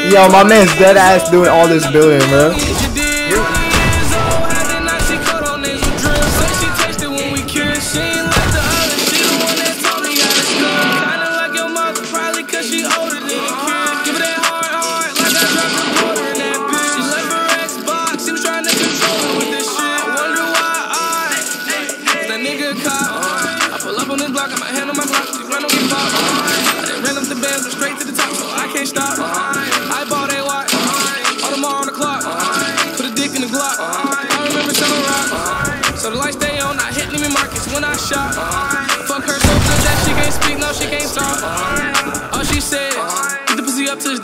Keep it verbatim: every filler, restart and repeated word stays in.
Yo, my man's dead ass doing all this building, bro. Straight to the top, so I can't stop. I bought a watch, Audemars on the clock. Put a dick in the Glock. I remember selling rock. So the lights stay on, I hit Neiman Marcus when I shot. Fuck her so good that she can't speak, no, she can't talk. All she said, get the pussy up to his